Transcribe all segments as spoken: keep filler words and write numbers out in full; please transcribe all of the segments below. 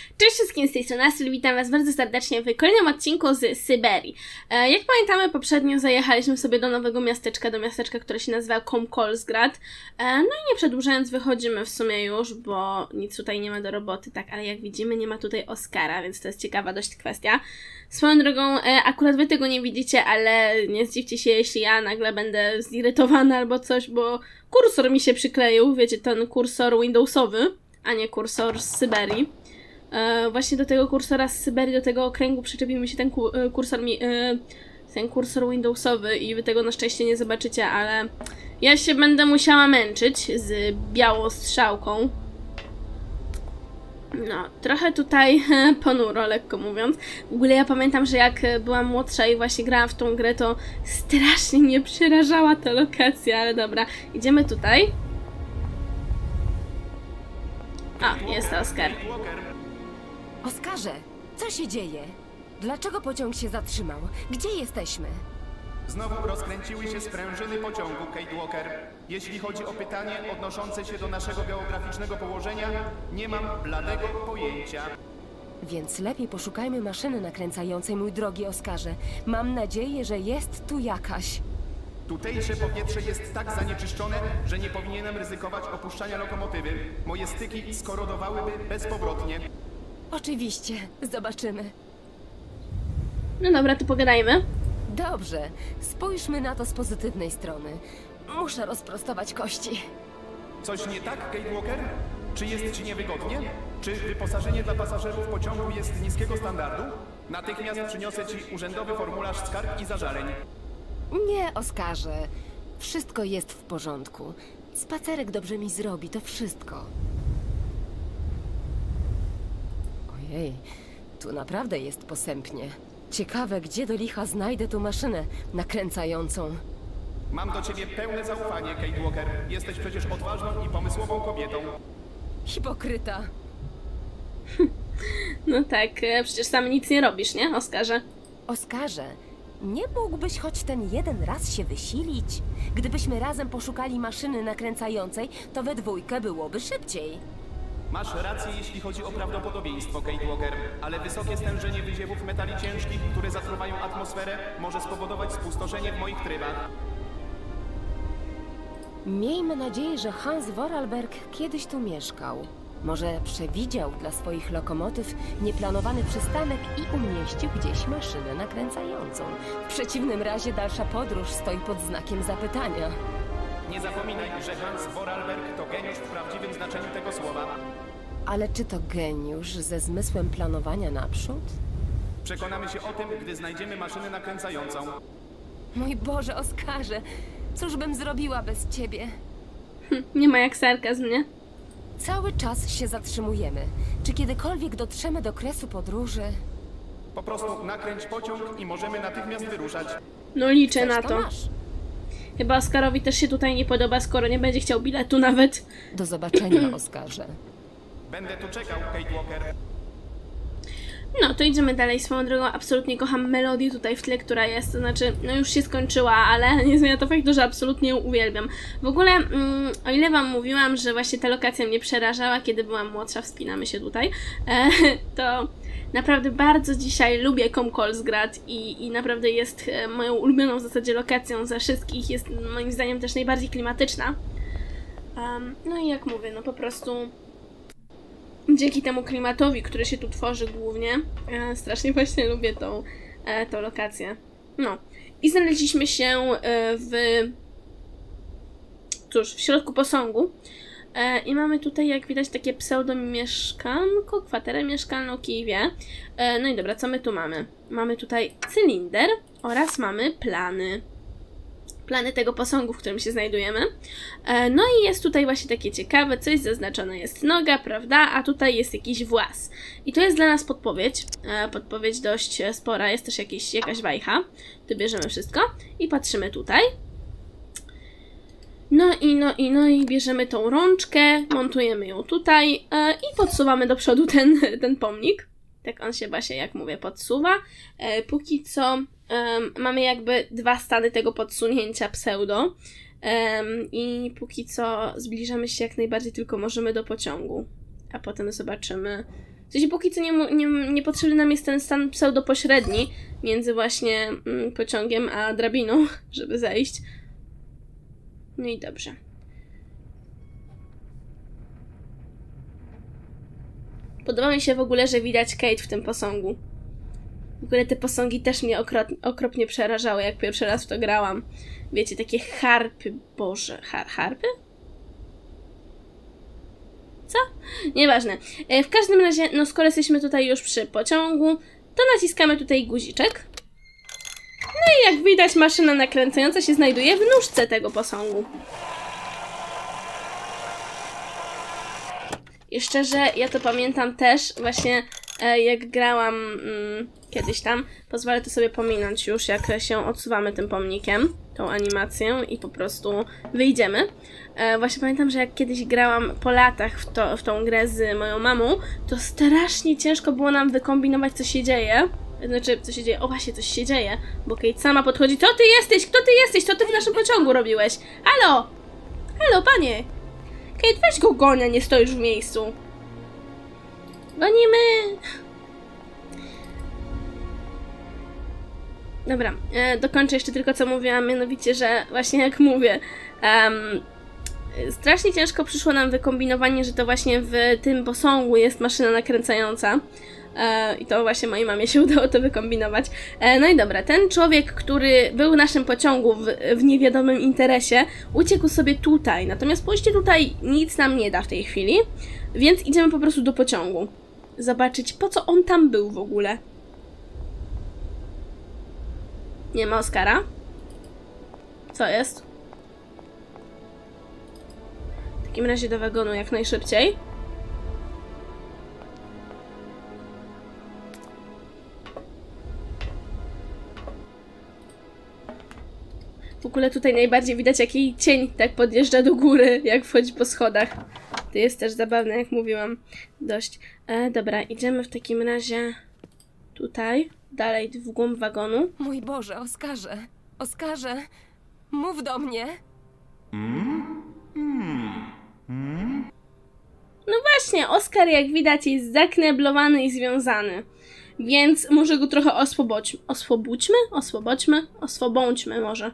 Cześć wszystkim, z tej strony Asyl, witam was bardzo serdecznie w kolejnym odcinku z Syberii. E, jak pamiętamy, poprzednio zajechaliśmy sobie do nowego miasteczka, do miasteczka, które się nazywa Komkolsgrad. E, no i nie przedłużając, wychodzimy w sumie już, bo nic tutaj nie ma do roboty, tak, ale jak widzimy, nie ma tutaj Oskara, więc to jest ciekawa dość kwestia. Swoją drogą, e, akurat wy tego nie widzicie, ale nie zdziwcie się, jeśli ja nagle będę zirytowana albo coś, bo kursor mi się przykleił, wiecie, ten kursor Windowsowy, a nie kursor z Syberii. E, właśnie do tego kursora z Syberii, do tego okręgu przyczepił mi się ten ku, e, kursor mi, e, ten kursor Windowsowy i wy tego na szczęście nie zobaczycie, ale ja się będę musiała męczyć z białą strzałką. No, trochę tutaj ponuro, lekko mówiąc. W ogóle ja pamiętam, że jak byłam młodsza i właśnie grałam w tą grę, to strasznie mnie przerażała ta lokacja, ale dobra, idziemy tutaj. A, jest Oskar. Oskarze, co się dzieje? Dlaczego pociąg się zatrzymał? Gdzie jesteśmy? Znowu rozkręciły się sprężyny pociągu, Kate Walker. Jeśli chodzi o pytanie odnoszące się do naszego geograficznego położenia, nie mam bladego pojęcia. Więc lepiej poszukajmy maszyny nakręcającej, mój drogi Oskarze. Mam nadzieję, że jest tu jakaś. Tutejsze powietrze jest tak zanieczyszczone, że nie powinienem ryzykować opuszczania lokomotywy. Moje styki skorodowałyby bezpowrotnie. Oczywiście, zobaczymy. No dobra, to pogadajmy. Dobrze, spójrzmy na to z pozytywnej strony. Muszę rozprostować kości. Coś nie tak, Kate Walker? Czy jest ci niewygodnie? Czy wyposażenie dla pasażerów pociągu jest niskiego standardu? Natychmiast przyniosę ci urzędowy formularz skarg i zażaleń. Nie, Oskarze. Wszystko jest w porządku. Spacerek dobrze mi zrobi, to wszystko. Ojej, tu naprawdę jest posępnie. Ciekawe, gdzie do licha znajdę tu maszynę nakręcającą. Mam do ciebie pełne zaufanie, Kate Walker. Jesteś przecież odważną i pomysłową kobietą. Hipokryta. No tak, przecież sam nic nie robisz, nie, Oskarze? Oskarze, nie mógłbyś choć ten jeden raz się wysilić? Gdybyśmy razem poszukali maszyny nakręcającej, to we dwójkę byłoby szybciej. Masz rację, jeśli chodzi o prawdopodobieństwo, Kate Walker, ale wysokie stężenie wyziewów metali ciężkich, które zatruwają atmosferę, może spowodować spustoszenie w moich trybach. Miejmy nadzieję, że Hans Vorarlberg kiedyś tu mieszkał. Może przewidział dla swoich lokomotyw nieplanowany przystanek i umieścił gdzieś maszynę nakręcającą. W przeciwnym razie dalsza podróż stoi pod znakiem zapytania. Nie zapominaj, że Hans Vorarlberg to geniusz w prawdziwym znaczeniu tego słowa. Ale czy to geniusz ze zmysłem planowania naprzód? Przekonamy się o tym, gdy znajdziemy maszynę nakręcającą. Mój Boże, Oskarze, cóż bym zrobiła bez ciebie? Hm, nie ma jak sarkazm, nie? Cały czas się zatrzymujemy. Czy kiedykolwiek dotrzemy do kresu podróży? Po prostu nakręć pociąg i możemy natychmiast wyruszać. No liczę Coś na to to. masz. Chyba Oskarowi też się tutaj nie podoba, skoro nie będzie chciał biletu nawet. Do zobaczenia, Oskarze. Będę tu czekał, Kate Walker. No, to idziemy dalej. Swoją drogą absolutnie kocham melodię tutaj w tle, która jest, to znaczy, no już się skończyła, ale nie zmienia to faktu, że absolutnie ją uwielbiam. W ogóle, mm, o ile wam mówiłam, że właśnie ta lokacja mnie przerażała, kiedy byłam młodsza, wspinamy się tutaj, e, to naprawdę bardzo dzisiaj lubię Komkolsgrad i, i naprawdę jest moją ulubioną w zasadzie lokacją ze wszystkich, jest moim zdaniem też najbardziej klimatyczna. Um, no i jak mówię, no po prostu dzięki temu klimatowi, który się tu tworzy głównie, e, strasznie właśnie lubię tą, e, tą lokację. No. I znaleźliśmy się e, w... cóż, w środku posągu. E, I mamy tutaj, jak widać, takie pseudo-mieszkanko, kwaterę mieszkalną Kijowie. E, no i dobra, co my tu mamy? Mamy tutaj cylinder oraz mamy plany. Plany tego posągu, w którym się znajdujemy. E, no i jest tutaj właśnie takie ciekawe, coś zaznaczone jest noga, prawda, a tutaj jest jakiś włas. I to jest dla nas podpowiedź, e, podpowiedź dość spora, jest też jakiś, jakaś wajcha. Tu bierzemy wszystko i patrzymy tutaj. No i, no i, no i bierzemy tą rączkę, montujemy ją tutaj e, i podsuwamy do przodu ten, ten pomnik. Tak on się właśnie, jak mówię, podsuwa. E, póki co Um, mamy jakby dwa stany tego podsunięcia pseudo um, i póki co zbliżamy się jak najbardziej tylko możemy do pociągu, a potem zobaczymy, W sensie póki co nie, nie, niepotrzebny nam jest ten stan pseudopośredni między właśnie mm, pociągiem a drabiną, żeby zejść. No i dobrze. Podoba mi się w ogóle, że widać Kate w tym posągu. W ogóle te posągi też mnie okrop, okropnie przerażały, jak pierwszy raz w to grałam. Wiecie, takie harpy, boże, har, harpy? Co? Nieważne. W każdym razie, no skoro jesteśmy tutaj już przy pociągu, to naciskamy tutaj guziczek. No i jak widać, maszyna nakręcająca się znajduje w nóżce tego posągu. I szczerze, ja to pamiętam też właśnie e, jak grałam mm, kiedyś tam. Pozwolę to sobie pominąć już, jak się odsuwamy tym pomnikiem, tą animację i po prostu wyjdziemy. E, właśnie pamiętam, że jak kiedyś grałam po latach w, to, w tą grę z moją mamą, to strasznie ciężko było nam wykombinować, co się dzieje. Znaczy, co się dzieje? O właśnie, coś się dzieje, bo Kate sama podchodzi. To ty jesteś! Kto ty jesteś? Co ty w naszym pociągu robiłeś? Halo! Halo, panie! Kate, weź go gonia, nie stoisz w miejscu. Gonimy! Dobra, e, dokończę jeszcze tylko co mówiłam, mianowicie, że właśnie jak mówię, um, strasznie ciężko przyszło nam wykombinowanie, że to właśnie w tym posągu jest maszyna nakręcająca. E, I to właśnie mojej mamie się udało to wykombinować. E, no i dobra, ten człowiek, który był w naszym pociągu w, w niewiadomym interesie, uciekł sobie tutaj. Natomiast pójście tutaj nic nam nie da w tej chwili, więc idziemy po prostu do pociągu. Zobaczyć, po co on tam był w ogóle. Nie ma Oskara? Co jest? W takim razie do wagonu jak najszybciej. W ogóle tutaj najbardziej widać, jaki cień tak podjeżdża do góry, jak wchodzi po schodach. To jest też zabawne, jak mówiłam. Dość. E, dobra, idziemy w takim razie tutaj, dalej w głąb wagonu. Mój Boże, Oskarze! Oskarze! Mów do mnie! Mm? Mm. Mm. No właśnie, Oskar jak widać jest zakneblowany i związany. Więc może go trochę oswobodźmy. Oswobódźmy? Oswobodźmy? Oswobądźmy może.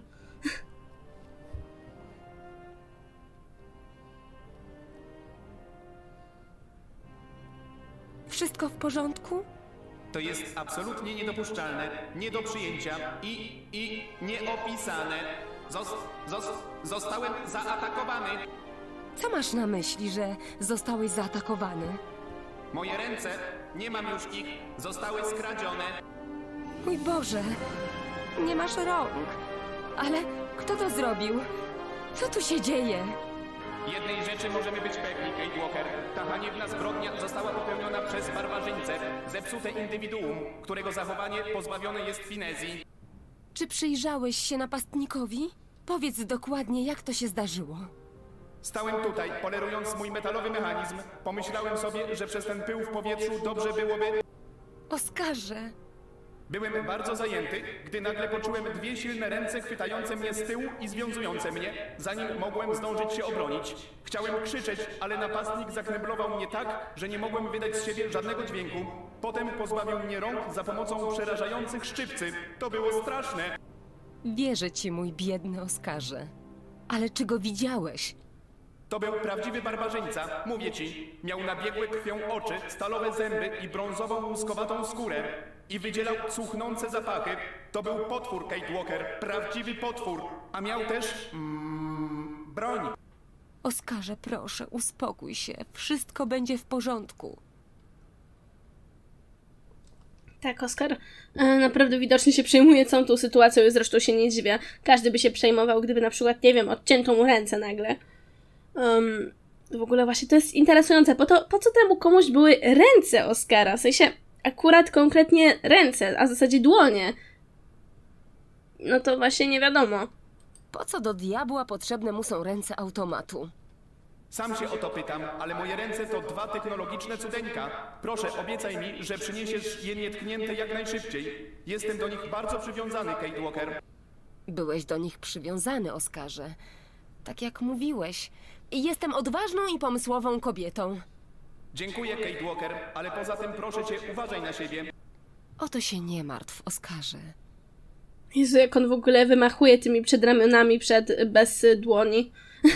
Wszystko w porządku? To jest absolutnie niedopuszczalne, nie do przyjęcia i, i nieopisane. Zos, zos, zostałem zaatakowany. Co masz na myśli, że zostałeś zaatakowany? Moje ręce, nie mam już ich, zostały skradzione. Mój Boże! Nie masz rąk! Ale kto to zrobił? Co tu się dzieje? Jednej rzeczy możemy być pewni, Kate Walker. Ta haniebna zbrodnia została popełniona przez barbarzyńcę, zepsute indywiduum, którego zachowanie pozbawione jest finezji. Czy przyjrzałeś się napastnikowi? Powiedz dokładnie, jak to się zdarzyło. Stałem tutaj, polerując mój metalowy mechanizm. Pomyślałem sobie, że przez ten pył w powietrzu dobrze byłoby... Oskarze! Byłem bardzo zajęty, gdy nagle poczułem dwie silne ręce chwytające mnie z tyłu i związujące mnie, zanim mogłem zdążyć się obronić. Chciałem krzyczeć, ale napastnik zakneblował mnie tak, że nie mogłem wydać z siebie żadnego dźwięku. Potem pozbawił mnie rąk za pomocą przerażających szczypcy. To było straszne. Wierzę ci, mój biedny Oskarze. Ale czy go widziałeś? To był prawdziwy barbarzyńca, mówię ci. Miał nabiegłe krwią oczy, stalowe zęby i brązową łuskowatą skórę. I wydzielał cuchnące zapachy. To był potwór, Kate Walker. Prawdziwy potwór. A miał też... Mm, broń. Oskarze, proszę, uspokój się. Wszystko będzie w porządku. Tak, Oskar e, naprawdę widocznie się przejmuje całą tą sytuacją i zresztą się nie dziwię. Każdy by się przejmował, gdyby na przykład, nie wiem, odcięto mu ręce nagle. Um, w ogóle właśnie to jest interesujące. Po, to, po co temu komuś były ręce Oskara? W sensie akurat konkretnie ręce, a w zasadzie dłonie. No to właśnie nie wiadomo. Po co do diabła potrzebne mu są ręce automatu? Sam się o to pytam, ale moje ręce to dwa technologiczne cudeńka. Proszę, obiecaj mi, że przyniesiesz je nietknięte jak najszybciej. Jestem do nich bardzo przywiązany, Kate Walker. Byłeś do nich przywiązany, Oskarze. Tak jak mówiłeś. Jestem odważną i pomysłową kobietą. Dziękuję, Kate Walker, ale poza tym proszę cię, uważaj na siebie. O to się nie martw, Oskarze. Jezu, jak on w ogóle wymachuje tymi przedramionami przed, bez dłoni.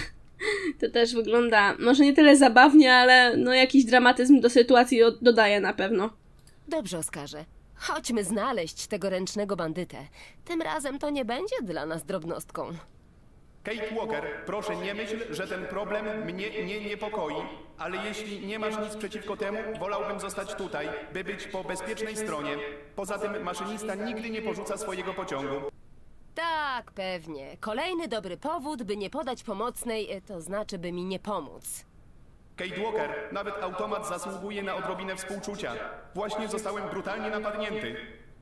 To też wygląda, może nie tyle zabawnie, ale no jakiś dramatyzm do sytuacji dodaje na pewno. Dobrze, Oskarze. Chodźmy znaleźć tego ręcznego bandytę. Tym razem to nie będzie dla nas drobnostką. Kate Walker, proszę nie myśl, że ten problem mnie nie niepokoi, ale jeśli nie masz nic przeciwko temu, wolałbym zostać tutaj, by być po bezpiecznej stronie. Poza tym maszynista nigdy nie porzuca swojego pociągu. Tak, pewnie. Kolejny dobry powód, by nie podać pomocnej, to znaczy, by mi nie pomóc. Kate Walker, nawet automat zasługuje na odrobinę współczucia. Właśnie zostałem brutalnie napadnięty.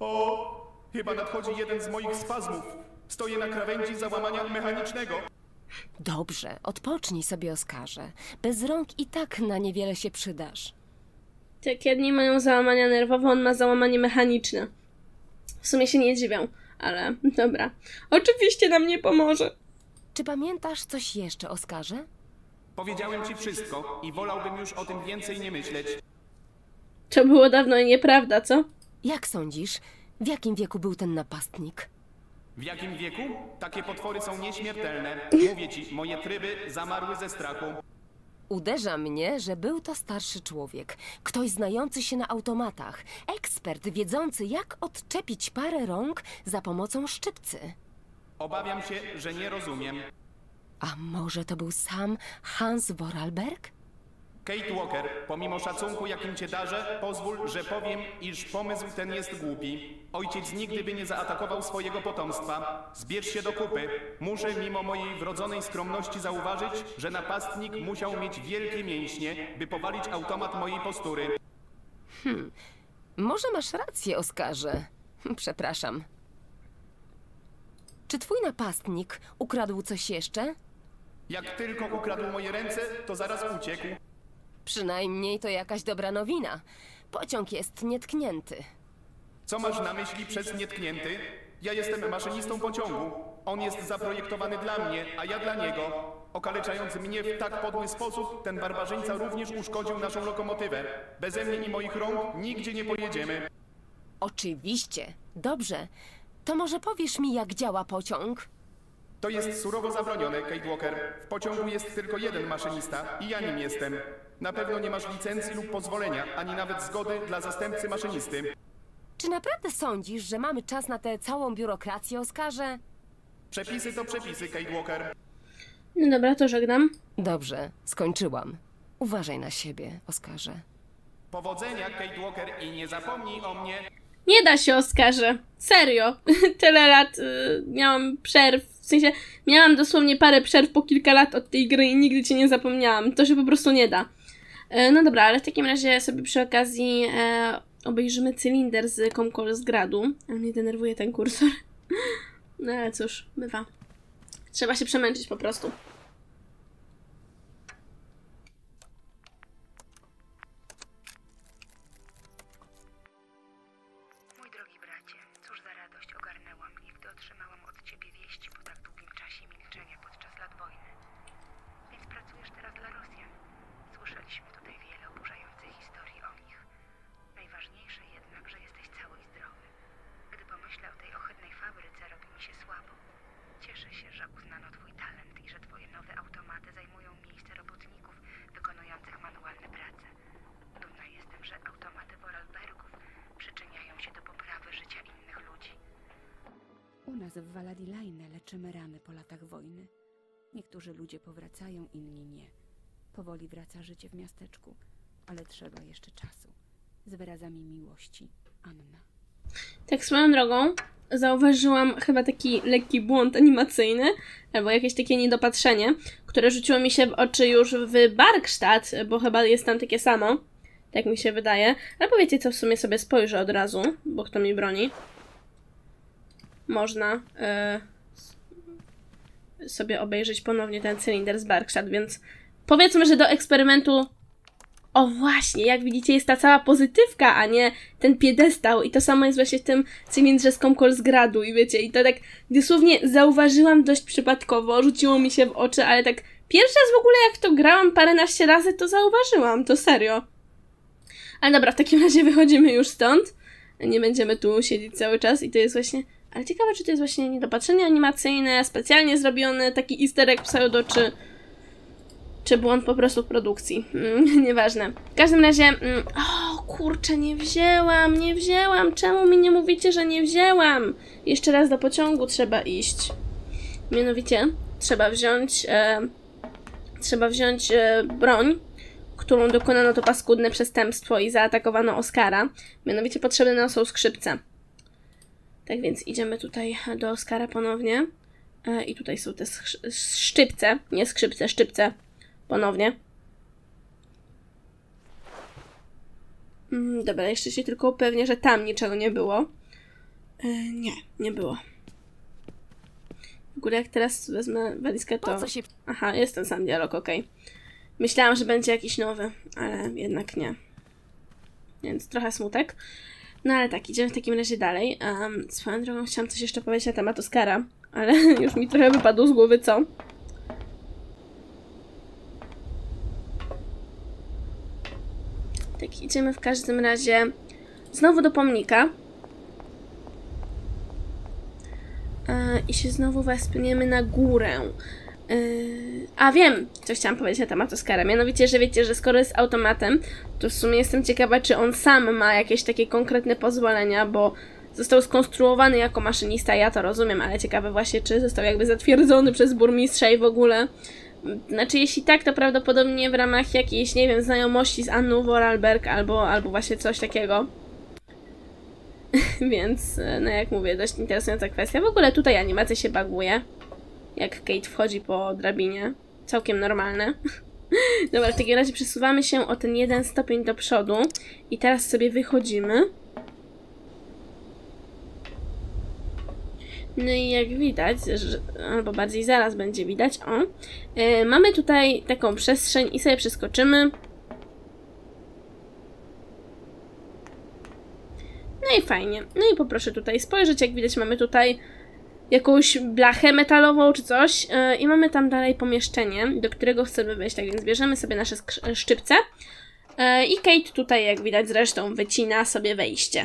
O, chyba nadchodzi jeden z moich spazmów. Stoję na krawędzi załamania mechanicznego. Dobrze, odpocznij sobie, Oskarze. Bez rąk i tak na niewiele się przydasz. Jak jedni mają załamania nerwowe, on ma załamanie mechaniczne. W sumie się nie dziwię, ale dobra. Oczywiście nam nie pomoże. Czy pamiętasz coś jeszcze, Oskarze? Powiedziałem ci wszystko i wolałbym już o tym więcej nie myśleć. To było dawno i nieprawda, co? Jak sądzisz, w jakim wieku był ten napastnik? W jakim wieku? Takie potwory są nieśmiertelne. Mówię ci, moje tryby zamarły ze strachu. Uderza mnie, że był to starszy człowiek. Ktoś znający się na automatach. Ekspert wiedzący, jak odczepić parę rąk za pomocą szczypcy. Obawiam się, że nie rozumiem. A może to był sam Hans Vorarlberg? Kate Walker, pomimo szacunku, jakim cię darzę, pozwól, że powiem, iż pomysł ten jest głupi. Ojciec nigdy by nie zaatakował swojego potomstwa. Zbierz się do kupy. Muszę mimo mojej wrodzonej skromności zauważyć, że napastnik musiał mieć wielkie mięśnie, by powalić automat mojej postury. Hmm, może masz rację, Oskarze. Przepraszam. Czy twój napastnik ukradł coś jeszcze? Jak tylko ukradł moje ręce, to zaraz uciekł. Przynajmniej to jakaś dobra nowina. Pociąg jest nietknięty. Co masz na myśli przez nietknięty? Ja jestem maszynistą pociągu. On jest zaprojektowany dla mnie, a ja dla niego. Okaleczając mnie w tak podły sposób, ten barbarzyńca również uszkodził naszą lokomotywę. Beze mnie i moich rąk nigdzie nie pojedziemy. Oczywiście. Dobrze. To może powiesz mi, jak działa pociąg? To jest surowo zabronione, Kate Walker. W pociągu jest tylko jeden maszynista i ja nim jestem. Na pewno nie masz licencji lub pozwolenia, ani nawet zgody dla zastępcy maszynisty. Czy naprawdę sądzisz, że mamy czas na tę całą biurokrację, Oskarze? Przepisy to przepisy, Kate Walker. No dobra, to żegnam. Dobrze, skończyłam. Uważaj na siebie, Oskarze. Powodzenia, Kate Walker, i nie zapomnij o mnie. Nie da się, Oskarze. Serio. Tyle lat y, miałam przerw. W sensie, miałam dosłownie parę przerw po kilka lat od tej gry i nigdy cię nie zapomniałam. To się po prostu nie da. E, no dobra, ale w takim razie sobie przy okazji e, obejrzymy cylinder z Komkolsgradu. A mnie denerwuje ten kursor. No ale cóż, bywa. Trzeba się przemęczyć po prostu. Mój drogi bracie, cóż za radość ogarnęła mnie, gdy otrzymałam od ciebie wieści po tak długim czasie milczenia podczas lat wojny. Więc pracujesz teraz dla Rosjan. Słyszeliśmy tutaj wiele oburzających historii o nich. Najważniejsze jednak, że jesteś cały i zdrowy. Gdy pomyślę o tej ohydnej fabryce, robi mi się słabo. Cieszę się, że uznano twój talent i że twoje nowe automaty zajmują miejsce robotników wykonujących manualne prace. Dumna jestem, że automaty Vorarlbergów przyczyniają się do poprawy życia innych ludzi. U nas w Valadilaine leczymy rany po latach wojny. Niektórzy ludzie powracają, inni nie. Powoli wraca życie w miasteczku, ale trzeba jeszcze czasu. Z wyrazami miłości, Anna. Tak swoją drogą zauważyłam chyba taki lekki błąd animacyjny, albo jakieś takie niedopatrzenie, które rzuciło mi się w oczy już w Barkstadt, bo chyba jest tam takie samo, tak mi się wydaje. Ale powiecie co, w sumie sobie spojrzę od razu, bo kto mi broni. Można yy, sobie obejrzeć ponownie ten cylinder z Barkstadt, więc powiedzmy, że do eksperymentu. O właśnie, jak widzicie jest ta cała pozytywka, a nie ten piedestał i to samo jest właśnie w tym cylindrze z Komkolsgradu i wiecie, i to tak dosłownie zauważyłam dość przypadkowo, rzuciło mi się w oczy, ale tak pierwszy raz w ogóle jak to grałam paręnaście razy, to zauważyłam, to serio. Ale dobra, w takim razie wychodzimy już stąd. Nie będziemy tu siedzieć cały czas i to jest właśnie... Ale ciekawe, czy to jest właśnie niedopatrzenie animacyjne, specjalnie zrobione, taki easter egg pseudo, czy... Czy błąd po prostu w produkcji. Mm, nieważne. W każdym razie... Mm, o, kurczę, nie wzięłam, nie wzięłam. Czemu mi nie mówicie, że nie wzięłam? Jeszcze raz do pociągu trzeba iść. Mianowicie trzeba wziąć... E, trzeba wziąć e, broń, którą dokonano to paskudne przestępstwo i zaatakowano Oskara. Mianowicie potrzebne nam są skrzypce. Tak więc idziemy tutaj do Oskara ponownie. E, I tutaj są te szczypce. Nie skrzypce, szczypce. Ponownie. Mm, dobra, jeszcze się tylko upewnię, że tam niczego nie było. E, nie, nie było. W ogóle jak teraz wezmę walizkę, to... Po co się... Aha, jest ten sam dialog, okej. Okay. Myślałam, że będzie jakiś nowy, ale jednak nie. Więc trochę smutek. No ale tak, idziemy w takim razie dalej. Um, swoją drogą chciałam coś jeszcze powiedzieć na temat Oskara, ale już mi trochę wypadło z głowy, co? Tak, idziemy w każdym razie znowu do pomnika. Yy, I się znowu wespniemy na górę. Yy, a wiem, co chciałam powiedzieć na temat Oskara. Mianowicie, że wiecie, że skoro jest automatem, to w sumie jestem ciekawa, czy on sam ma jakieś takie konkretne pozwolenia, bo został skonstruowany jako maszynista, ja to rozumiem, ale ciekawe właśnie, czy został jakby zatwierdzony przez burmistrza i w ogóle. Znaczy, jeśli tak, to prawdopodobnie w ramach jakiejś, nie wiem, znajomości z Anną Vorarlberg albo, albo właśnie coś takiego. Więc, no jak mówię, dość interesująca kwestia. W ogóle tutaj animacja się baguje. Jak Kate wchodzi po drabinie. Całkiem normalne. Dobra, w takim razie przesuwamy się o ten jeden stopień do przodu. I teraz sobie wychodzimy. No i jak widać, że, albo bardziej zaraz będzie widać, o. Yy, mamy tutaj taką przestrzeń i sobie przeskoczymy. No i fajnie. No i poproszę tutaj spojrzeć, jak widać mamy tutaj jakąś blachę metalową czy coś yy, i mamy tam dalej pomieszczenie, do którego chcemy wejść, tak więc bierzemy sobie nasze szczypce yy, i Kate tutaj, jak widać zresztą, wycina sobie wejście.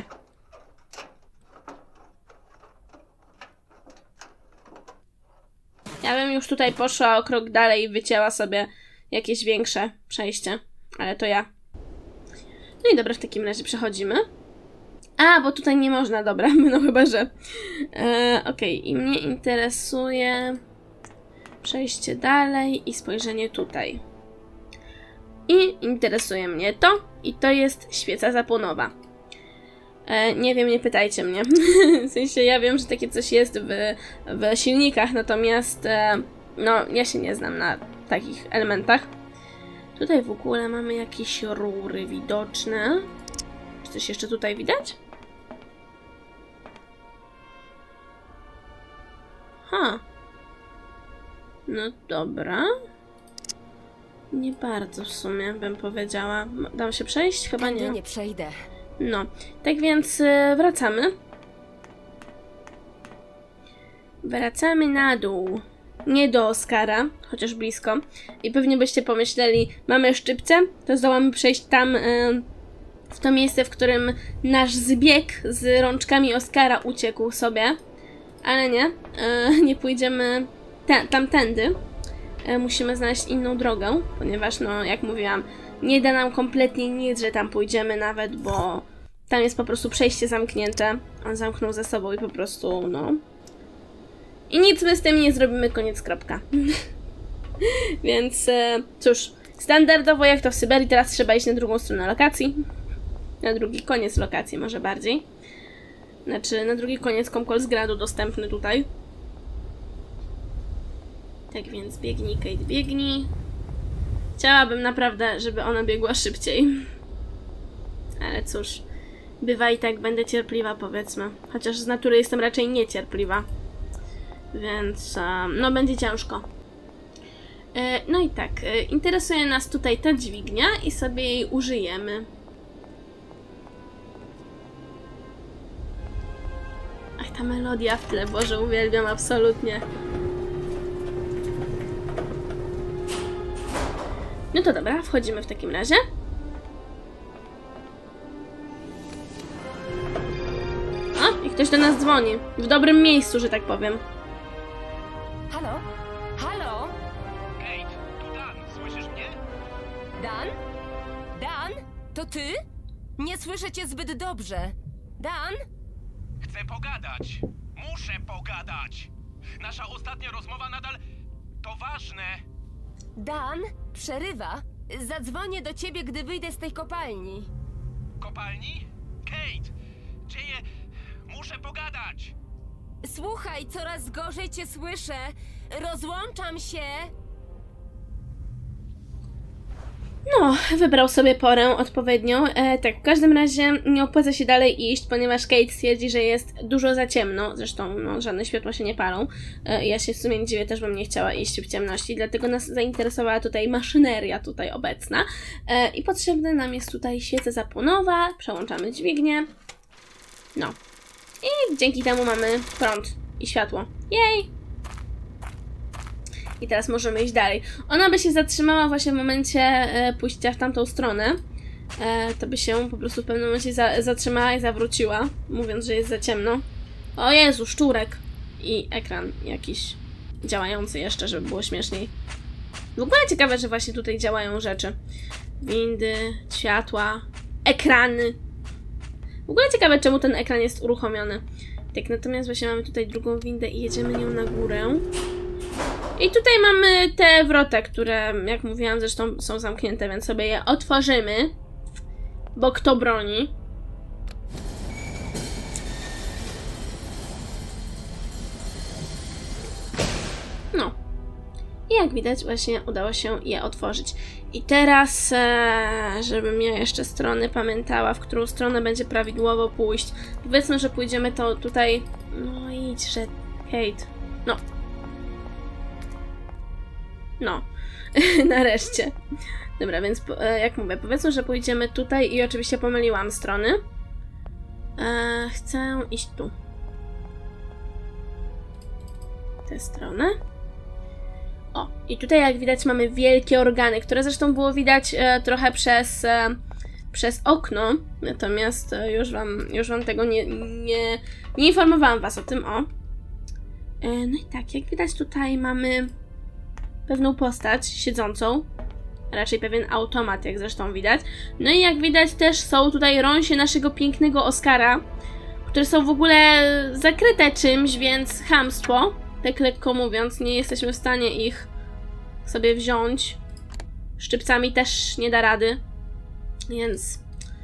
Ja bym już tutaj poszła o krok dalej i wycięła sobie jakieś większe przejście, ale to ja. No i dobra, w takim razie przechodzimy. A, bo tutaj nie można, dobra, no chyba, że... E, Okej, okay. I mnie interesuje przejście dalej i spojrzenie tutaj. I interesuje mnie to, i to jest świeca zapłonowa. E, nie wiem, nie pytajcie mnie. W sensie, ja wiem, że takie coś jest w, w silnikach, natomiast e, no, ja się nie znam na takich elementach. Tutaj w ogóle mamy jakieś rury widoczne. Czy coś jeszcze tutaj widać? Ha. No dobra. Nie bardzo w sumie bym powiedziała. Dam się przejść? Chyba nie. Nie, nie przejdę. No, tak więc yy, wracamy. Wracamy na dół. Nie do Oskara, chociaż blisko. I pewnie byście pomyśleli, mamy szczypce, to zdołamy przejść tam yy, w to miejsce, w którym nasz zbieg z rączkami Oskara uciekł sobie. Ale nie, yy, nie pójdziemy te, tamtędy. Yy, musimy znaleźć inną drogę, ponieważ, no, jak mówiłam, nie da nam kompletnie nic, że tam pójdziemy nawet, bo tam jest po prostu przejście zamknięte. On zamknął za sobą i po prostu, no... I nic my z tym nie zrobimy, koniec, kropka. Więc, e, cóż, standardowo jak to w Syberii, teraz trzeba iść na drugą stronę lokacji. Na drugi koniec lokacji, może bardziej. Znaczy, na drugi koniec Komkolsgradu dostępny tutaj. Tak więc biegnij, Kate, biegnij. Chciałabym naprawdę, żeby ona biegła szybciej. Ale cóż, bywa i tak, będę cierpliwa, powiedzmy. Chociaż z natury jestem raczej niecierpliwa. Więc, no, będzie ciężko. No i tak, interesuje nas tutaj ta dźwignia i sobie jej użyjemy. Ach, ta melodia w tle, Boże, uwielbiam absolutnie. No to dobra, wchodzimy w takim razie. Ktoś do nas dzwoni. W dobrym miejscu, że tak powiem. Halo? Halo? Kate, tu Dan, słyszysz mnie? Dan? Dan? To ty? Nie słyszę cię zbyt dobrze. Dan? Chcę pogadać. Muszę pogadać. Nasza ostatnia rozmowa nadal... To ważne. Dan? Przerywa. Zadzwonię do ciebie, gdy wyjdę z tej kopalni. Kopalni? Kate, dzieje... Muszę pogadać. Słuchaj, coraz gorzej cię słyszę. Rozłączam się. No, wybrał sobie porę odpowiednią. E, tak, w każdym razie nie opłaca się dalej iść, ponieważ Kate stwierdzi, że jest dużo za ciemno. Zresztą no, żadne światła się nie palą. E, ja się w sumie nie dziwię, też bym nie chciała iść w ciemności, dlatego nas zainteresowała tutaj maszyneria tutaj obecna. E, I potrzebna nam jest tutaj świeca zapłonowa, przełączamy dźwignię. No. I dzięki temu mamy prąd i światło. Jej! I teraz możemy iść dalej. Ona by się zatrzymała właśnie w momencie e, pójścia w tamtą stronę. E, to by się po prostu w pewnym momencie za, zatrzymała i zawróciła, mówiąc, że jest za ciemno. O Jezu, szczurek! I ekran jakiś działający jeszcze, żeby było śmieszniej. W ogóle ciekawe, że właśnie tutaj działają rzeczy. Windy, światła, ekrany. W ogóle ciekawe, czemu ten ekran jest uruchomiony. Tak, natomiast właśnie mamy tutaj drugą windę i jedziemy nią na górę. I tutaj mamy te wrota, które, jak mówiłam, zresztą są zamknięte, więc sobie je otworzymy. Bo kto broni? No. I jak widać, właśnie udało się je otworzyć. I teraz, e, żebym ja jeszcze strony pamiętała, w którą stronę będzie prawidłowo pójść. Powiedzmy, że pójdziemy to tutaj... No idź, że... Kate. No. No. Nareszcie. Dobra, więc e, jak mówię, powiedzmy, że pójdziemy tutaj i oczywiście pomyliłam strony. E, chcę iść tu. Tę stronę. O, i tutaj jak widać mamy wielkie organy, które zresztą było widać e, trochę przez, e, przez okno, natomiast e, już, wam, już wam tego nie, nie, nie informowałam was o tym, o. E, no i tak, jak widać tutaj mamy pewną postać siedzącą, raczej pewien automat, jak zresztą widać. No i jak widać też są tutaj rąsie naszego pięknego Oscara, które są w ogóle zakryte czymś, więc chamstwo. Tak lekko mówiąc, nie jesteśmy w stanie ich sobie wziąć. Szczypcami też nie da rady. Więc...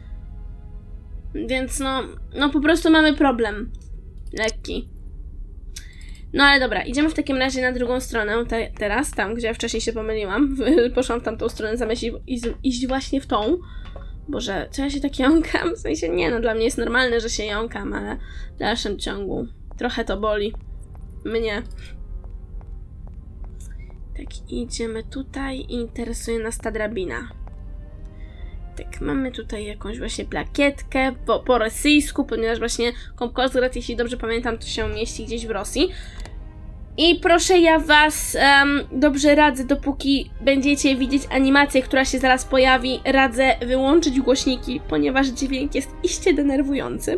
Więc no... No po prostu mamy problem. Lekki. No ale dobra, idziemy w takim razie na drugą stronę. Te, teraz, tam gdzie ja wcześniej się pomyliłam. Poszłam w tamtą stronę, zamiast iść, iść właśnie w tą. Boże, czy ja się tak jąkam? W sensie nie, no dla mnie jest normalne, że się jąkam, ale w dalszym ciągu trochę to boli. Mnie. Tak, idziemy tutaj i interesuje nas ta drabina. Tak, mamy tutaj jakąś właśnie plakietkę po, po rosyjsku, ponieważ właśnie Komkolsgrad, jeśli dobrze pamiętam, to się mieści gdzieś w Rosji. I proszę ja was um, dobrze radzę, dopóki będziecie widzieć animację, która się zaraz pojawi, radzę wyłączyć głośniki, ponieważ dźwięk jest iście denerwujący.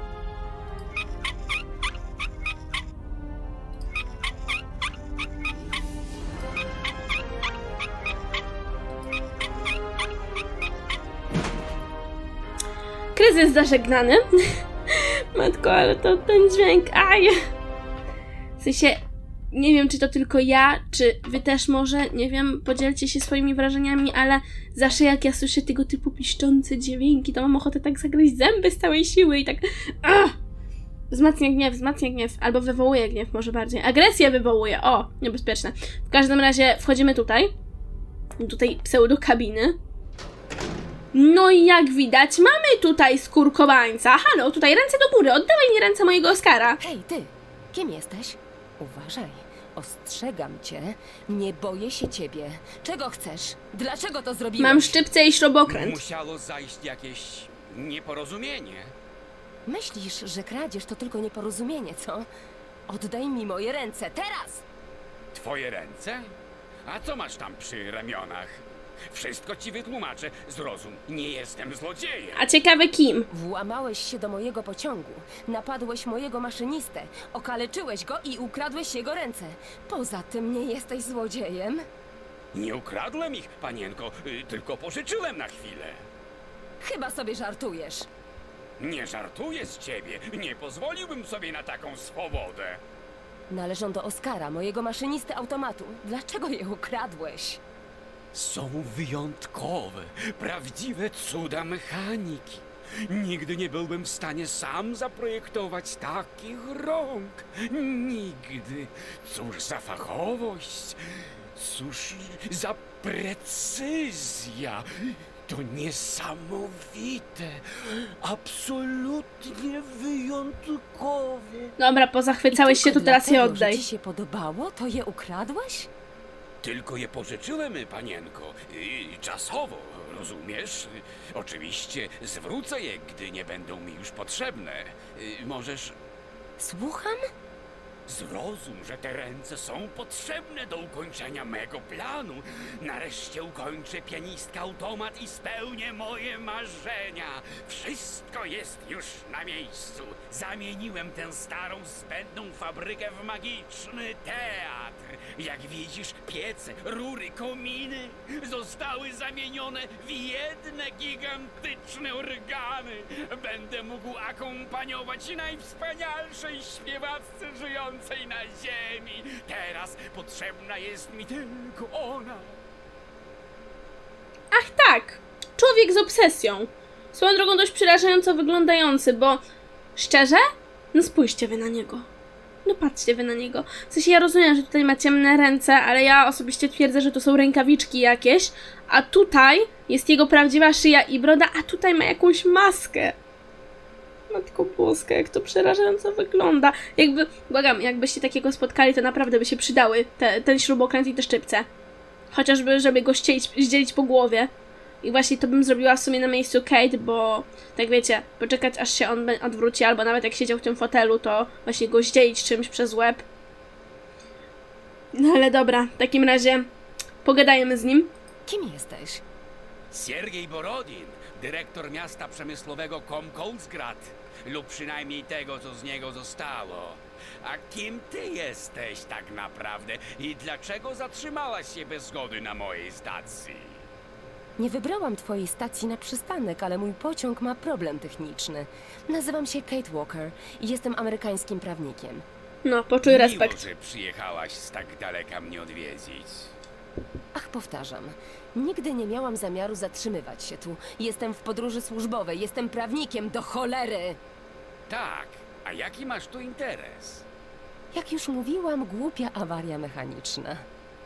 Kryzys zażegnany. Matko, ale to ten dźwięk, aj! W sensie, nie wiem, czy to tylko ja, czy wy też może, nie wiem, podzielcie się swoimi wrażeniami, ale zawsze jak ja słyszę tego typu piszczące dźwięki, to mam ochotę tak zagryźć zęby z całej siły i tak... Ugh! Wzmacnia gniew, wzmacnia gniew, albo wywołuje gniew może bardziej. Agresję wywołuje, o, niebezpieczne. W każdym razie wchodzimy tutaj, tutaj pseudokabiny. No i jak widać, mamy tutaj skórkowańca. Halo, tutaj ręce do góry, oddawaj mi ręce mojego Oscara. Hej, ty! Kim jesteś? Uważaj, ostrzegam cię. Nie boję się ciebie. Czego chcesz? Dlaczego to zrobiłeś? Mam szczypce i śrubokręt. Musiało zajść jakieś nieporozumienie. Myślisz, że kradzież to tylko nieporozumienie, co? Oddaj mi moje ręce, teraz! Twoje ręce? A co masz tam przy ramionach? Wszystko ci wytłumaczę. Zrozum, nie jestem złodziejem. A ciekawe kim? Włamałeś się do mojego pociągu, napadłeś mojego maszynistę, okaleczyłeś go i ukradłeś jego ręce. Poza tym nie jesteś złodziejem. Nie ukradłem ich, panienko, y, tylko pożyczyłem na chwilę. Chyba sobie żartujesz. Nie żartuję z ciebie. Nie pozwoliłbym sobie na taką swobodę. Należą do Oskara, mojego maszynisty automatu. Dlaczego je ukradłeś? Są wyjątkowe, prawdziwe cuda mechaniki. Nigdy nie byłbym w stanie sam zaprojektować takich rąk. Nigdy. Cóż za fachowość. Cóż za precyzja. To niesamowite. Absolutnie wyjątkowe. Dobra, pozachwycałeś się, to teraz je Dlatego, oddaj. że ci się podobało, to je ukradłeś? Tylko je pożyczyłem, panienko. I czasowo, rozumiesz? Oczywiście zwrócę je, gdy nie będą mi już potrzebne. Możesz... Słucham? Zrozum, że te ręce są potrzebne do ukończenia mego planu. Nareszcie ukończę pianistka automat i spełnię moje marzenia. Wszystko jest już na miejscu. Zamieniłem tę starą, zbędną fabrykę w magiczny teatr. Jak widzisz, piece, rury, kominy zostały zamienione w jedne gigantyczne organy. Będę mógł akompaniować najwspanialszej śpiewawce żyjącej na ziemi. Teraz potrzebna jest mi tylko ona. Ach tak, człowiek z obsesją. Swoją drogą dość przerażająco wyglądający, bo szczerze? No spójrzcie wy na niego. No patrzcie wy na niego. W sensie ja rozumiem, że tutaj ma ciemne ręce, ale ja osobiście twierdzę, że to są rękawiczki jakieś, a tutaj jest jego prawdziwa szyja i broda, a tutaj ma jakąś maskę. Matko Boska, jak to przerażająco wygląda. Jakby, błagam, jakbyście takiego spotkali, to naprawdę by się przydały te, ten śrubokręt i te szczypce. Chociażby, żeby go ścielić, zdzielić po głowie. I właśnie to bym zrobiła w sumie na miejscu Kate, bo tak wiecie, poczekać aż się on odwróci, albo nawet jak siedział w tym fotelu, to właśnie go zdzielić czymś przez łeb. No ale dobra, w takim razie pogadajmy z nim. Kim jesteś? Siergiej Borodin, dyrektor miasta przemysłowego Komkolsgrad, lub przynajmniej tego, co z niego zostało. A kim ty jesteś tak naprawdę i dlaczego zatrzymałaś się bez zgody na mojej stacji? Nie wybrałam twojej stacji na przystanek, ale mój pociąg ma problem techniczny. Nazywam się Kate Walker i jestem amerykańskim prawnikiem. No, poczuj respekt. Miło, że przyjechałaś z tak daleka mnie odwiedzić. Ach, powtarzam. Nigdy nie miałam zamiaru zatrzymywać się tu. Jestem w podróży służbowej, jestem prawnikiem, do cholery! Tak, a jaki masz tu interes? Jak już mówiłam, głupia awaria mechaniczna.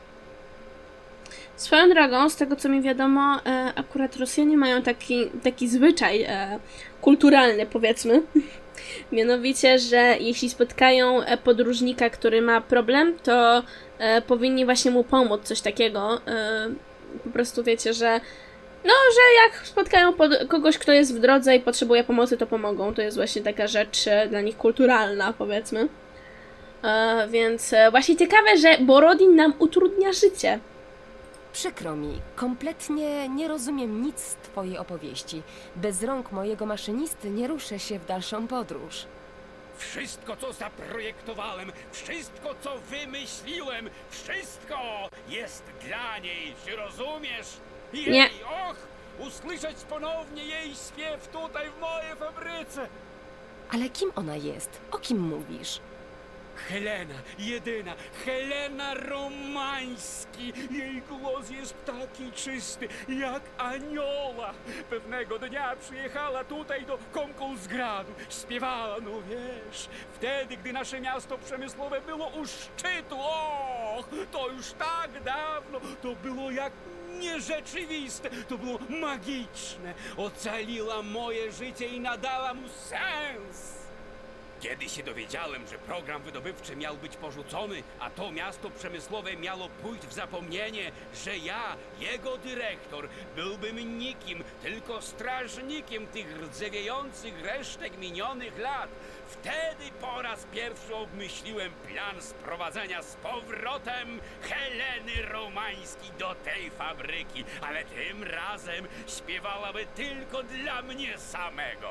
Swoją drogą, z tego co mi wiadomo, e, akurat Rosjanie mają taki, taki zwyczaj e, kulturalny, powiedzmy. Mianowicie, że jeśli spotkają podróżnika, który ma problem, to e, powinni właśnie mu pomóc, coś takiego. E, po prostu wiecie, że no, że jak spotkają pod, kogoś, kto jest w drodze i potrzebuje pomocy, to pomogą. To jest właśnie taka rzecz e, dla nich kulturalna, powiedzmy. E, więc e, właśnie ciekawe, że Borodin nam utrudnia życie. Przykro mi, kompletnie nie rozumiem nic z twojej opowieści. Bez rąk mojego maszynisty nie ruszę się w dalszą podróż. Wszystko, co zaprojektowałem, wszystko, co wymyśliłem, wszystko jest dla niej, czy rozumiesz? Jej, Nie. och, usłyszeć ponownie jej śpiew tutaj w mojej fabryce. Ale kim ona jest? O kim mówisz? Helena, jedyna, Helena Romański. Jej głos jest taki czysty, jak anioła. Pewnego dnia przyjechała tutaj do Komkolsgradu. Śpiewała, no wiesz, wtedy, gdy nasze miasto przemysłowe było u szczytu. Och, to już tak dawno. To było jak nierzeczywiste, to było magiczne. Ocaliła moje życie i nadała mu sens. Kiedy się dowiedziałem, że program wydobywczy miał być porzucony, a to miasto przemysłowe miało pójść w zapomnienie, że ja, jego dyrektor, byłbym nikim, tylko strażnikiem tych rdzewiejących resztek minionych lat, wtedy po raz pierwszy obmyśliłem plan sprowadzenia z powrotem Heleny Romańskiej do tej fabryki, ale tym razem śpiewałaby tylko dla mnie samego.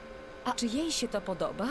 A czy jej się to podoba?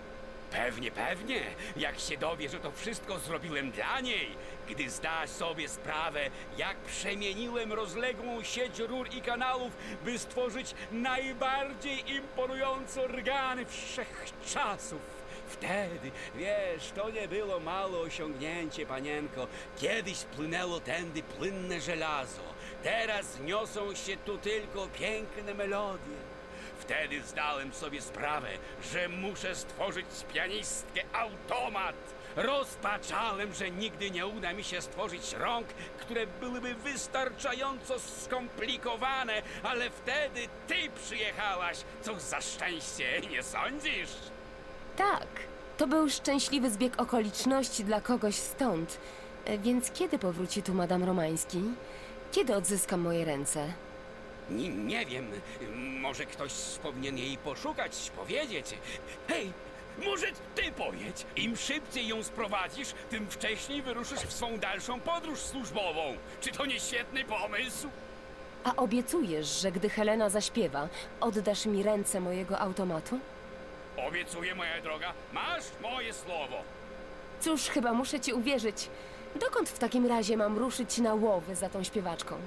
Pewnie, pewnie. Jak się dowie, że to wszystko zrobiłem dla niej, gdy zda sobie sprawę, jak przemieniłem rozległą sieć rur i kanałów, by stworzyć najbardziej imponujące organy wszechczasów. Wtedy, wiesz, to nie było małe osiągnięcie, panienko. Kiedyś płynęło tędy płynne żelazo. Teraz niosą się tu tylko piękne melodie. Wtedy zdałem sobie sprawę, że muszę stworzyć z pianistkę automat. Rozpaczałem, że nigdy nie uda mi się stworzyć rąk, które byłyby wystarczająco skomplikowane, ale wtedy ty przyjechałaś. Cóż za szczęście, nie sądzisz? Tak, to był szczęśliwy zbieg okoliczności dla kogoś stąd. E, Więc kiedy powróci tu Madame Romański? Kiedy odzyskam moje ręce? Nie, nie wiem, może ktoś powinien jej poszukać, powiedzieć. Hej, może ty pojedź. Im szybciej ją sprowadzisz, tym wcześniej wyruszysz w swą dalszą podróż służbową. Czy to nie świetny pomysł? A obiecujesz, że gdy Helena zaśpiewa, oddasz mi ręce mojego automatu? Obiecuję, moja droga, masz moje słowo. Cóż, chyba muszę ci uwierzyć. Dokąd w takim razie mam ruszyć na łowy za tą śpiewaczką?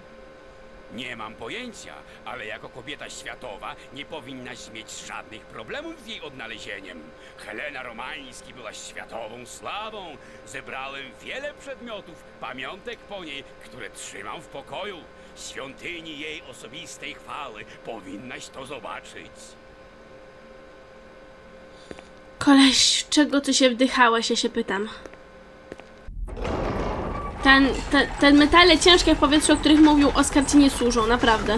Nie mam pojęcia, ale jako kobieta światowa nie powinnaś mieć żadnych problemów z jej odnalezieniem. Helena Romański była światową sławą. Zebrałem wiele przedmiotów, pamiątek po niej, które trzymam w pokoju. Świątyni jej osobistej chwały. Powinnaś to zobaczyć. Koleś, czego ty się wdychałeś, ja się pytam. Ten, te, te metale ciężkie w powietrzu, o których mówił Oskar, ci nie służą, naprawdę.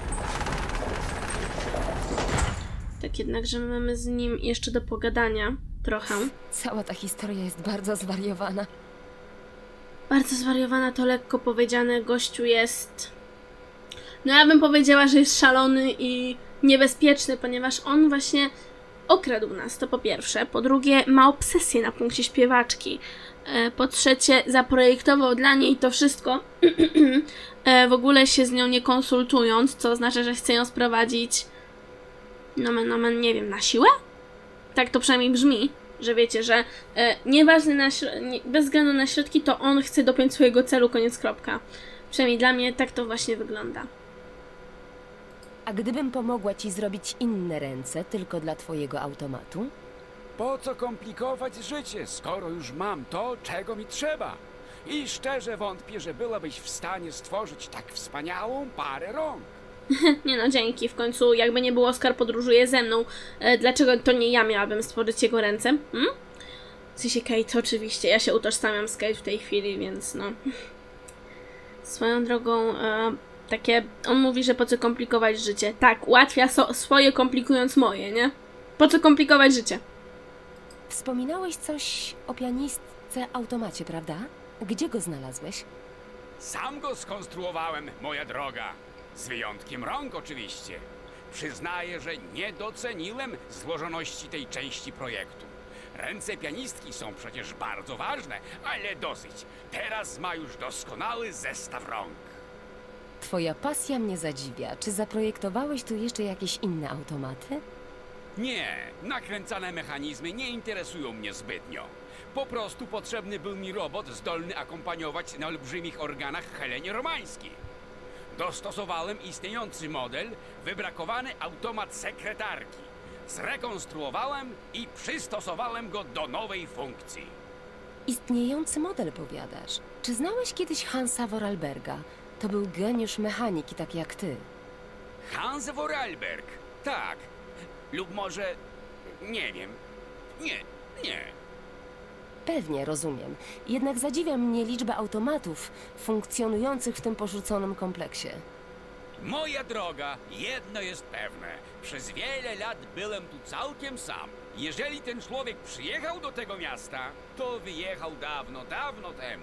Tak jednakże mamy z nim jeszcze do pogadania trochę. Cała ta historia jest bardzo zwariowana. Bardzo zwariowana to lekko powiedziane. Gościu jest... No ja bym powiedziała, że jest szalony i niebezpieczny, ponieważ on właśnie okradł nas, to po pierwsze. Po drugie, ma obsesję na punkcie śpiewaczki. Po trzecie, zaprojektował dla niej to wszystko, w ogóle się z nią nie konsultując, co oznacza, że chce ją sprowadzić, nomen, nomen, nie wiem, na siłę? Tak to przynajmniej brzmi, że wiecie, że e, nieważne, na nie, bez względu na środki, to on chce dopiąć swojego celu, koniec, kropka. Przynajmniej dla mnie tak to właśnie wygląda. A gdybym pomogła ci zrobić inne ręce tylko dla twojego automatu? Po co komplikować życie, skoro już mam to, czego mi trzeba? I szczerze wątpię, że byłabyś w stanie stworzyć tak wspaniałą parę rąk. Nie no, dzięki. W końcu, jakby nie było, Oskar podróżuje ze mną. E, dlaczego to nie ja miałabym stworzyć jego ręce? Hmm? W sensie Kate, oczywiście. Ja się utożsamiam z Kate w tej chwili, więc no... Swoją drogą, e, takie... On mówi, że po co komplikować życie. Tak, ułatwia so swoje, komplikując moje, nie? Po co komplikować życie? Wspominałeś coś o pianistce automacie, prawda? Gdzie go znalazłeś? Sam go skonstruowałem, moja droga. Z wyjątkiem rąk oczywiście. Przyznaję, że nie doceniłem złożoności tej części projektu. Ręce pianistki są przecież bardzo ważne, ale dosyć. Teraz ma już doskonały zestaw rąk. Twoja pasja mnie zadziwia. Czy zaprojektowałeś tu jeszcze jakieś inne automaty? Nie, nakręcane mechanizmy nie interesują mnie zbytnio. Po prostu potrzebny był mi robot zdolny akompaniować na olbrzymich organach Helenie Romańskiej. Dostosowałem istniejący model, wybrakowany automat sekretarki. Zrekonstruowałem i przystosowałem go do nowej funkcji. Istniejący model, powiadasz. Czy znałeś kiedyś Hansa Vorarlberga? To był geniusz mechaniki, tak jak ty. Hans Vorarlberg, tak. Lub może... nie wiem. Nie, nie. Pewnie, rozumiem. Jednak zadziwia mnie liczba automatów funkcjonujących w tym porzuconym kompleksie. Moja droga, jedno jest pewne. Przez wiele lat byłem tu całkiem sam. Jeżeli ten człowiek przyjechał do tego miasta, to wyjechał dawno, dawno temu.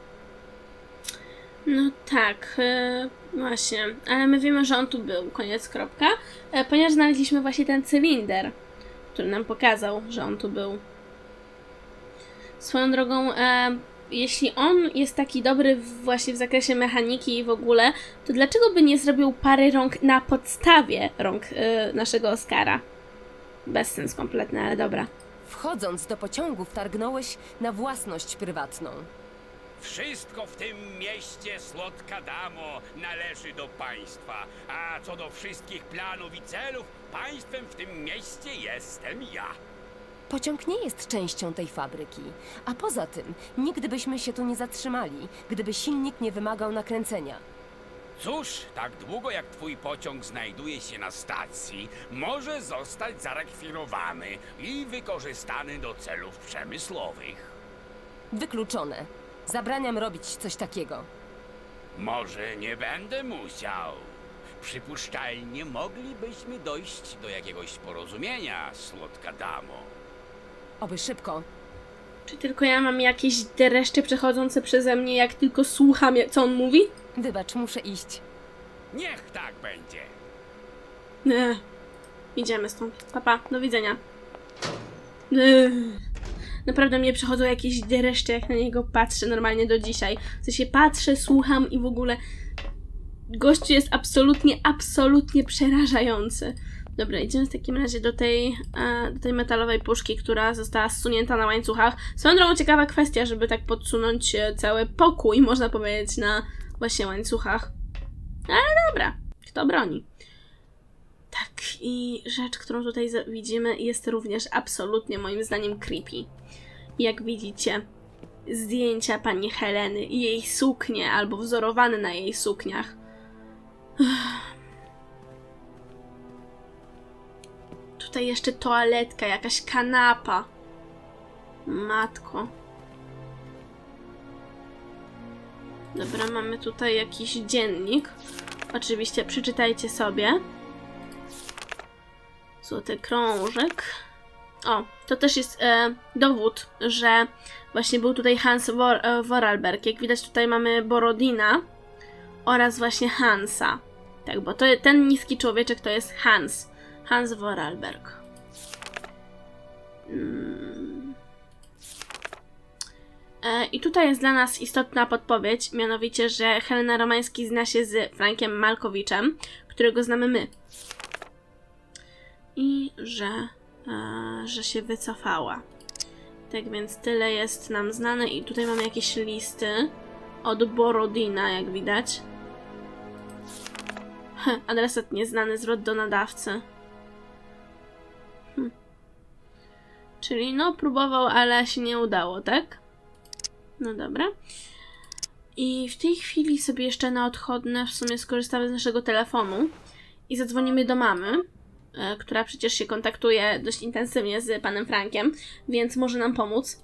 No tak, e, właśnie, ale my wiemy, że on tu był, koniec, kropka, e, ponieważ znaleźliśmy właśnie ten cylinder, który nam pokazał, że on tu był. Swoją drogą, e, jeśli on jest taki dobry w, właśnie w zakresie mechaniki i w ogóle, to dlaczego by nie zrobił pary rąk na podstawie rąk e, naszego Oskara? Bezsens kompletny, ale dobra. Wchodząc do pociągu wtargnąłeś na własność prywatną. Wszystko w tym mieście Słodka Damo należy do państwa, a co do wszystkich planów i celów, państwem w tym mieście jestem ja. Pociąg nie jest częścią tej fabryki, a poza tym nigdy byśmy się tu nie zatrzymali, gdyby silnik nie wymagał nakręcenia. Cóż, tak długo jak twój pociąg znajduje się na stacji, może zostać zarekwirowany i wykorzystany do celów przemysłowych. Wykluczone. Zabraniam robić coś takiego. Może nie będę musiał. Przypuszczalnie moglibyśmy dojść do jakiegoś porozumienia, Słodka Damo. Oby szybko. Czy tylko ja mam jakieś dreszcze przechodzące przeze mnie, jak tylko słucham, co on mówi? Wybacz, muszę iść. Niech tak będzie. Nie. Idziemy stąd. Papa, do widzenia. Ech. Naprawdę mnie przechodzą jakieś dreszcze, jak na niego patrzę normalnie do dzisiaj. W sensie patrzę, słucham i w ogóle gościu jest absolutnie, absolutnie przerażający. Dobra, idziemy w takim razie do tej, e, do tej metalowej puszki, która została zsunięta na łańcuchach. Swoją drogą ciekawa kwestia, żeby tak podsunąć e, cały pokój, można powiedzieć, na właśnie łańcuchach. Ale dobra, kto broni? Tak, i rzecz, którą tutaj widzimy, jest również absolutnie moim zdaniem creepy. Jak widzicie, zdjęcia pani Heleny i jej suknie, albo wzorowane na jej sukniach. Tutaj jeszcze toaletka, jakaś kanapa. Matko. Dobra, mamy tutaj jakiś dziennik. Oczywiście przeczytajcie sobie. Złoty krążek. O, to też jest e, dowód, że właśnie był tutaj Hans Vor e, Vorarlberg. Jak widać, tutaj mamy Borodina oraz właśnie Hansa. Tak, bo to, ten niski człowieczek to jest Hans. Hans Vorarlberg. Hmm. E, I tutaj jest dla nas istotna podpowiedź, mianowicie, że Helena Romański zna się z Frankiem Malkowiczem, którego znamy my. I że, e, że się wycofała. Tak więc tyle jest nam znane i tutaj mamy jakieś listy od Borodina, jak widać. Heh, adresat nieznany, zwrot do nadawcy. Hm. Czyli no próbował, ale się nie udało, tak? No dobra. I w tej chwili sobie jeszcze na odchodne w sumie skorzystamy z naszego telefonu i zadzwonimy do mamy, która przecież się kontaktuje dość intensywnie z panem Frankiem, więc może nam pomóc.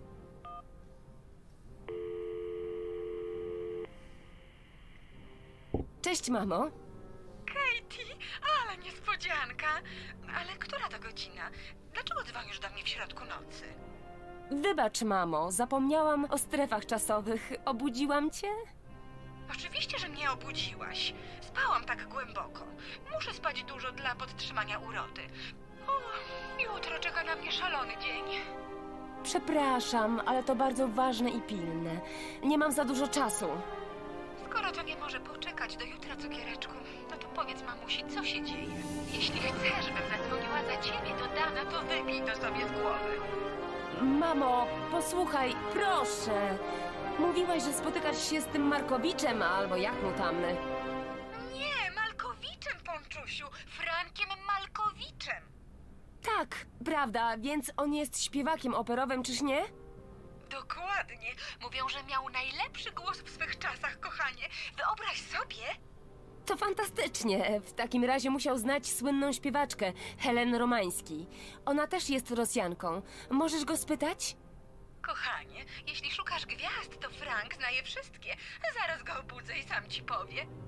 Cześć, mamo. Katie, ale niespodzianka. Ale która to godzina? Dlaczego dzwonisz do mnie w środku nocy? Wybacz, mamo, zapomniałam o strefach czasowych. Obudziłam cię? Oczywiście, że mnie obudziłaś. Spałam tak głęboko. Muszę spać dużo dla podtrzymania urody. O, jutro czeka na mnie szalony dzień. Przepraszam, ale to bardzo ważne i pilne. Nie mam za dużo czasu. Skoro to nie może poczekać do jutra, cukiereczku, no to powiedz mamusi, co się dzieje. Jeśli chcesz, żebym zadzwoniła za ciebie do Dana, to wybij to sobie z głowy. Mamo, posłuchaj, proszę. Mówiłaś, że spotykasz się z tym Markowiczem, albo jak mu tam? Nie, Malkowiczem, Ponczusiu. Frankiem Malkowiczem. Tak, prawda, więc on jest śpiewakiem operowym, czyż nie? Dokładnie. Mówią, że miał najlepszy głos w swych czasach, kochanie. Wyobraź sobie. To fantastycznie. W takim razie musiał znać słynną śpiewaczkę, Helen Romański. Ona też jest Rosjanką. Możesz go spytać? Kochanie, jeśli szukasz gwiazd, to Frank zna je wszystkie. Zaraz go obudzę i sam ci powie.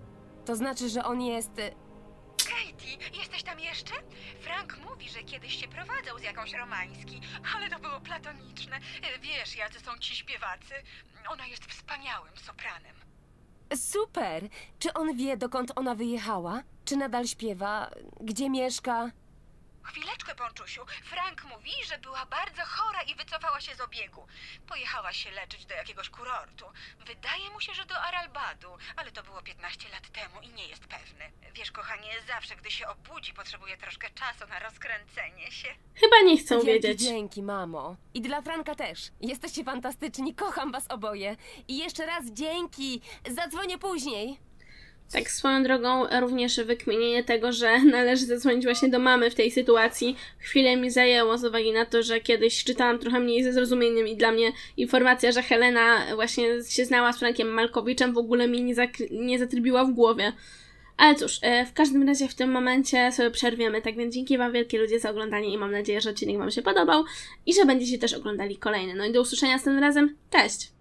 To znaczy, że on jest... y, Katie, jesteś tam jeszcze? Frank mówi, że kiedyś się prowadzał z jakąś Romański, ale to było platoniczne. Wiesz, jacy są ci śpiewacy. Ona jest wspaniałym sopranem. Super! Czy on wie, dokąd ona wyjechała? Czy nadal śpiewa? Gdzie mieszka? Chwileczkę, Ponczusiu. Frank mówi, że była bardzo chora i wycofała się z obiegu. Pojechała się leczyć do jakiegoś kurortu. Wydaje mu się, że do Aralbadu, ale to było piętnaście lat temu i nie jest pewny. Wiesz, kochanie, zawsze gdy się obudzi, potrzebuje troszkę czasu na rozkręcenie się. Chyba nie chcą Wielkie wiedzieć. dzięki, mamo. I dla Franka też. Jesteście fantastyczni, kocham was oboje. I jeszcze raz dzięki. Zadzwonię później. Tak swoją drogą również wykminienie tego, że należy zadzwonić właśnie do mamy w tej sytuacji, chwilę mi zajęło z uwagi na to, że kiedyś czytałam trochę mniej ze zrozumieniem i dla mnie informacja, że Helena właśnie się znała z Frankiem Malkowiczem w ogóle mi nie, nie zatrybiła w głowie. Ale cóż, w każdym razie w tym momencie sobie przerwiemy, tak więc dzięki wam wielkie ludzie za oglądanie i mam nadzieję, że odcinek wam się podobał i że będziecie też oglądali kolejny. No i do usłyszenia następnym razem, cześć!